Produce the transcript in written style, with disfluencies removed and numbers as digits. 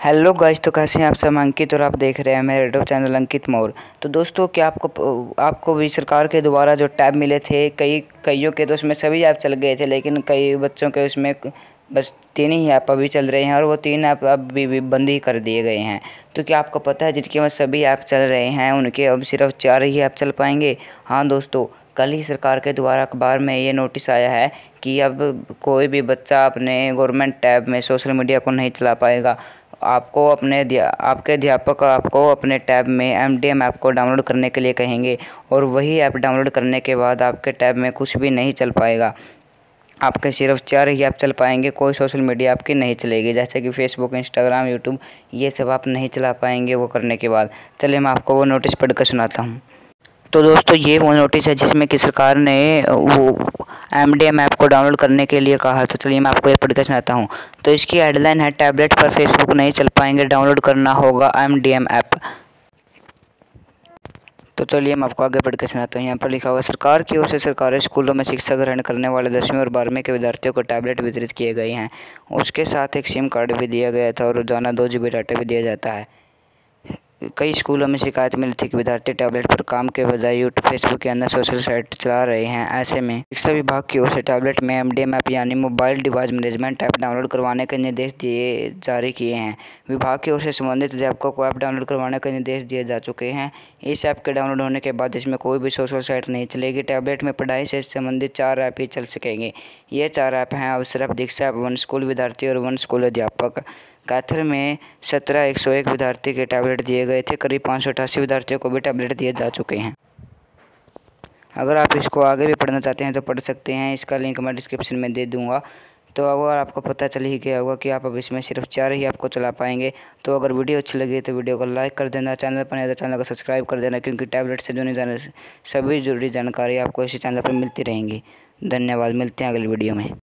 Hello guys, तो कैसे हैं आप सब। अंकित और आप देख रहे हैं मेरे यूट्यूब चैनल अंकित मौर्य। तो दोस्तों, क्या आपको भी सरकार के द्वारा जो टैब मिले थे, कईयों के तो उसमें सभी ऐप चल गए थे, लेकिन कई बच्चों के उसमें बस 3 ही ऐप अभी चल रहे हैं और वो 3 ऐप अब भी बंद ही कर दिए गए हैं। तो क्या आपको पता है जिनके में सभी ऐप चल रहे हैं उनके अब सिर्फ 4 ही ऐप चल पाएंगे। हाँ दोस्तों, कल ही सरकार के द्वारा अखबार में ये नोटिस आया है कि अब कोई भी बच्चा अपने गवर्नमेंट टैब में सोशल मीडिया को नहीं चला पाएगा। आपके अध्यापक आपको अपने टैब में एमडीएम ऐप को डाउनलोड करने के लिए कहेंगे और वही ऐप डाउनलोड करने के बाद आपके टैब में कुछ भी नहीं चल पाएगा। आपके सिर्फ 4 ही ऐप चल पाएंगे, कोई सोशल मीडिया आपकी नहीं चलेगी, जैसे कि फेसबुक, इंस्टाग्राम, यूट्यूब, ये सब आप नहीं चला पाएंगे वो करने के बाद। चलिए मैं आपको वो नोटिस पढ़ कर सुनाता हूँ। तो दोस्तों, ये वो नोटिस है जिसमें कि सरकार ने वो एमडीएम ऐप को डाउनलोड करने के लिए कहा। तो चलिए मैं आपको ये पढ़ के सुनाता हूँ। तो इसकी हेडलाइन है, टैबलेट पर फेसबुक नहीं चल पाएंगे, डाउनलोड करना होगा एमडीएम ऐप। तो चलिए मैं आपको आगे पढ़ के सुनाता हूँ। यहाँ पर लिखा हुआ, सरकार की ओर से सरकारी स्कूलों में शिक्षा ग्रहण करने वाले 10वीं और 12वीं के विद्यार्थियों को टैबलेट वितरित किए गए हैं। उसके साथ एक सिम कार्ड भी दिया गया था और रोजाना 2 GB डाटा भी दिया जाता है। कई स्कूलों में शिकायत मिली थी कि विद्यार्थी टैबलेट पर काम के बजाय यूट्यूब, फेसबुक या अन्य सोशल साइट चला रहे हैं। ऐसे में शिक्षा विभाग की ओर से टैबलेट में एमडीएम ऐप यानी mobile device management app download करवाने के निर्देश जारी किए हैं। विभाग की ओर से संबंधित अध्यापकों को ऐप डाउनलोड करवाने के निर्देश दिए जा चुके हैं। इस ऐप के डाउनलोड होने के बाद इसमें कोई भी सोशल साइट नहीं चलेगी। टैबलेट में पढ़ाई से संबंधित 4 ऐप ही चल सकेंगे। ये 4 ऐप हैं अवसरप, दीक्षा ऐप, वन स्कूल विद्यार्थी और वन स्कूल अध्यापक। कैथर में 101 विद्यार्थी के टैबलेट दिए गए थे। करीब 588 विद्यार्थियों को भी टैबलेट दिए जा चुके हैं। अगर आप इसको आगे भी पढ़ना चाहते हैं तो पढ़ सकते हैं, इसका लिंक मैं डिस्क्रिप्शन में दे दूंगा। तो अगर आपको पता चल ही गया होगा कि आप अब इसमें सिर्फ 4 ही आपको चला पाएंगे। तो अगर वीडियो अच्छी लगी तो वीडियो को लाइक कर देना, चैनल पर नए तो चैनल को सब्सक्राइब कर देना, क्योंकि टैबलेट से जुड़ी सभी जरूरी जानकारी आपको इसी चैनल पर मिलती रहेंगी। धन्यवाद, मिलते हैं अगली वीडियो में।